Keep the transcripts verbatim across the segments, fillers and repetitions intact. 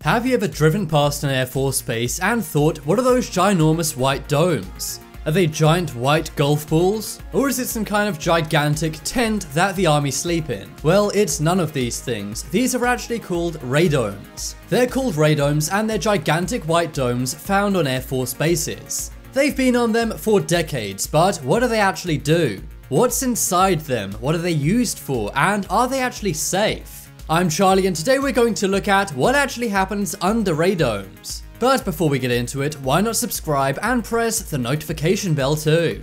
Have you ever driven past an Air Force base and thought, what are those ginormous white domes? Are they giant white golf balls? Or is it some kind of gigantic tent that the army sleep in? Well, it's none of these things. These are actually called radomes. They're called radomes and they're gigantic white domes found on Air Force bases. They've been on them for decades, but what do they actually do? What's inside them? What are they used for? And are they actually safe? I'm Charlie and today we're going to look at what actually happens under radomes. But before we get into it, why not subscribe and press the notification bell too?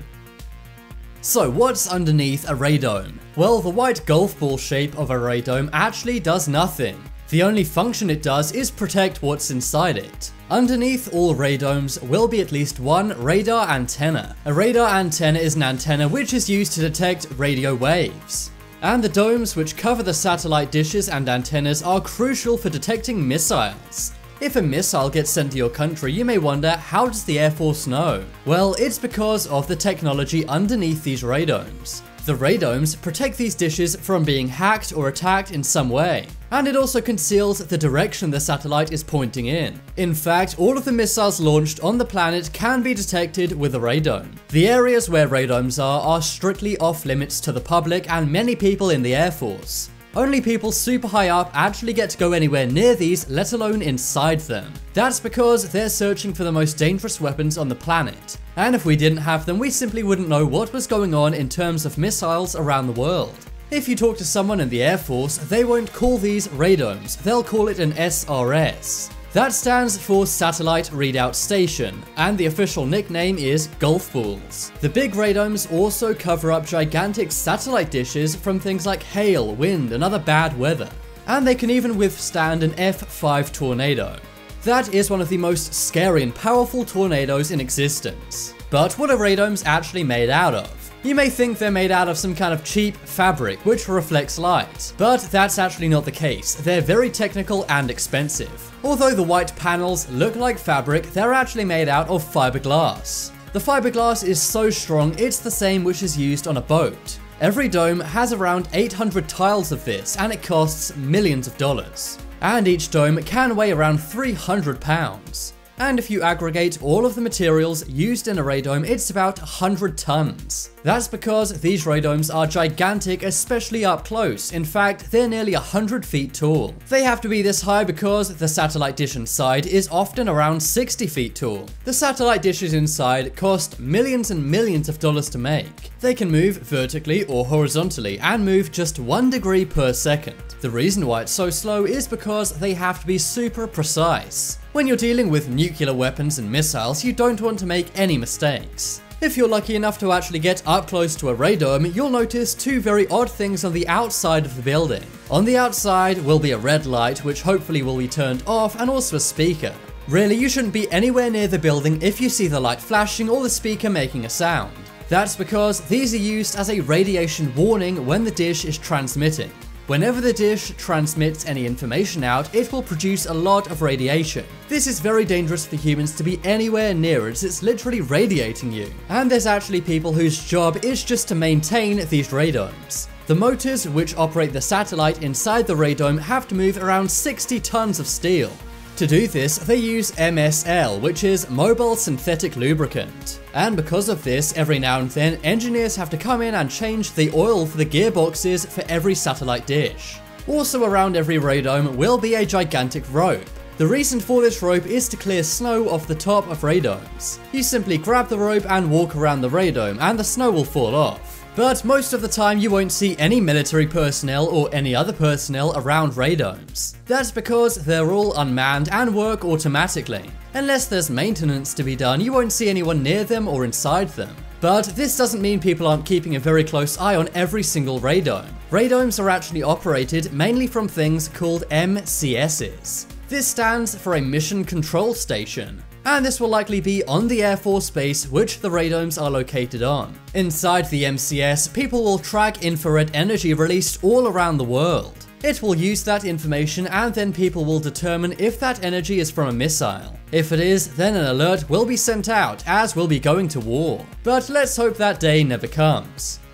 So what's underneath a radome? Well, the white golf ball shape of a radome actually does nothing. The only function it does is protect what's inside it. Underneath all radomes will be at least one radar antenna. A radar antenna is an antenna which is used to detect radio waves. And the domes which cover the satellite dishes and antennas are crucial for detecting missiles. If a missile gets sent to your country, you may wonder, how does the Air Force know? Well, it's because of the technology underneath these radomes. The radomes protect these dishes from being hacked or attacked in some way, and it also conceals the direction the satellite is pointing in. In fact, all of the missiles launched on the planet can be detected with a radome. The areas where radomes are are strictly off limits to the public and many people in the Air Force. Only people super high up actually get to go anywhere near these, let alone inside them. That's because they're searching for the most dangerous weapons on the planet. And if we didn't have them, we simply wouldn't know what was going on in terms of missiles around the world. If you talk to someone in the Air Force, they won't call these radomes, they'll call it an S R S. That stands for Satellite Readout Station, and the official nickname is golf balls. The big radomes also cover up gigantic satellite dishes from things like hail, wind, and other bad weather. And they can even withstand an F five tornado. That is one of the most scary and powerful tornadoes in existence. But what are radomes actually made out of? You may think they're made out of some kind of cheap fabric which reflects light, but that's actually not the case. They're very technical and expensive. Although the white panels look like fabric, they're actually made out of fiberglass. The fiberglass is so strong, it's the same which is used on a boat. Every dome has around eight hundred tiles of this, and it costs millions of dollars. And each dome can weigh around three hundred pounds. And if you aggregate all of the materials used in a radome, it's about one hundred tons. That's because these radomes are gigantic, especially up close. In fact, they're nearly one hundred feet tall. They have to be this high because the satellite dish inside is often around sixty feet tall. The satellite dishes inside cost millions and millions of dollars to make. They can move vertically or horizontally and move just one degree per second. The reason why it's so slow is because they have to be super precise. When you're dealing with nuclear weapons and missiles, you don't want to make any mistakes. If you're lucky enough to actually get up close to a radome, you'll notice two very odd things on the outside of the building. On the outside will be a red light, which hopefully will be turned off, and also a speaker. Really, you shouldn't be anywhere near the building if you see the light flashing or the speaker making a sound. That's because these are used as a radiation warning when the dish is transmitting. Whenever the dish transmits any information out, it will produce a lot of radiation. This is very dangerous for humans to be anywhere near it, it's literally radiating you. And there's actually people whose job is just to maintain these radomes. The motors which operate the satellite inside the radome have to move around sixty tons of steel. To do this, they use M S L, which is Mobile Synthetic Lubricant. And because of this, every now and then, engineers have to come in and change the oil for the gearboxes for every satellite dish. Also around every radome will be a gigantic rope. The reason for this rope is to clear snow off the top of radomes. You simply grab the rope and walk around the radome and the snow will fall off. But most of the time you won't see any military personnel or any other personnel around radomes. That's because they're all unmanned and work automatically. Unless there's maintenance to be done, you won't see anyone near them or inside them. But this doesn't mean people aren't keeping a very close eye on every single radome. Radomes are actually operated mainly from things called M C Ss. This stands for a Mission Control Station. And this will likely be on the Air Force base which the radomes are located on. Inside the M C S, people will track infrared energy released all around the world. It will use that information and then people will determine if that energy is from a missile. If it is, then an alert will be sent out as we'll be going to war. But let's hope that day never comes.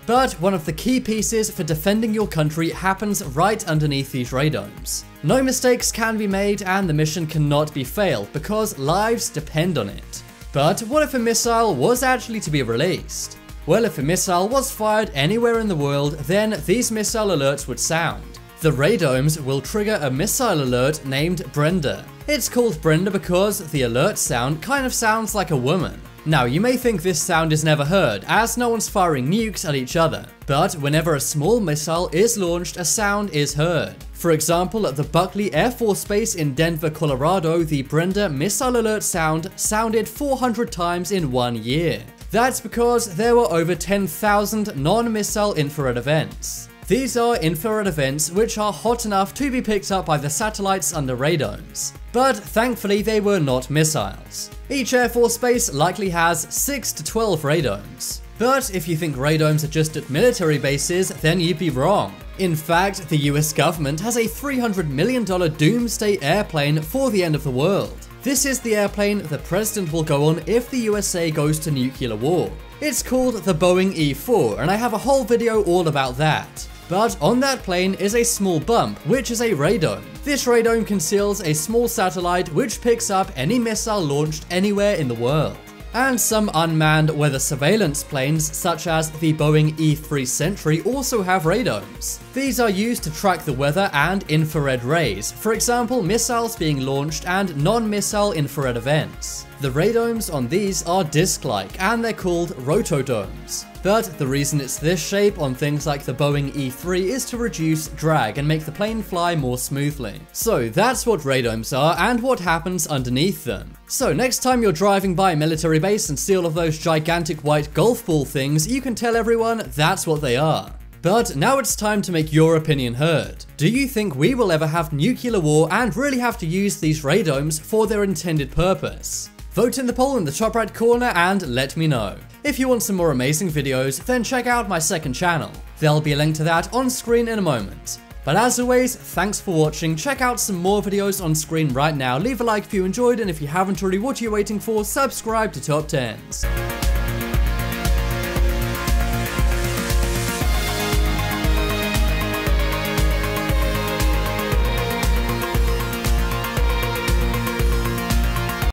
But one of the key pieces for defending your country happens right underneath these radomes. No mistakes can be made and the mission cannot be failed because lives depend on it. But what if a missile was actually to be released? Well, if a missile was fired anywhere in the world, then these missile alerts would sound. The radomes will trigger a missile alert named Brenda. It's called Brenda because the alert sound kind of sounds like a woman. Now, you may think this sound is never heard, as no one's firing nukes at each other, but whenever a small missile is launched, a sound is heard. For example, at the Buckley Air Force Base in Denver, Colorado, the Brenda missile alert sound sounded four hundred times in one year. That's because there were over ten thousand non-missile infrared events. These are infrared events which are hot enough to be picked up by the satellites under radomes. But thankfully they were not missiles. Each Air Force base likely has six to twelve radomes. But if you think radomes are just at military bases, then you'd be wrong. In fact, the U S government has a three hundred million dollar doomsday airplane for the end of the world. This is the airplane the president will go on if the U S A goes to nuclear war. It's called the Boeing E four, and I have a whole video all about that. But on that plane is a small bump, which is a radome. This radome conceals a small satellite which picks up any missile launched anywhere in the world. And some unmanned weather surveillance planes, such as the Boeing E three Sentry, also have radomes. These are used to track the weather and infrared rays, for example missiles being launched and non-missile infrared events. The radomes on these are disc-like and they're called rotodomes. But the reason it's this shape on things like the Boeing E three is to reduce drag and make the plane fly more smoothly. So that's what radomes are and what happens underneath them. So next time you're driving by a military base and see all of those gigantic white golf ball things, you can tell everyone that's what they are. But now it's time to make your opinion heard. Do you think we will ever have nuclear war and really have to use these radomes for their intended purpose? Vote in the poll in the top right corner and let me know. If you want some more amazing videos, then check out my second channel. There'll be a link to that on screen in a moment. But as always, thanks for watching. Check out some more videos on screen right now. Leave a like if you enjoyed, and if you haven't already, what are you waiting for? Subscribe to Top tens.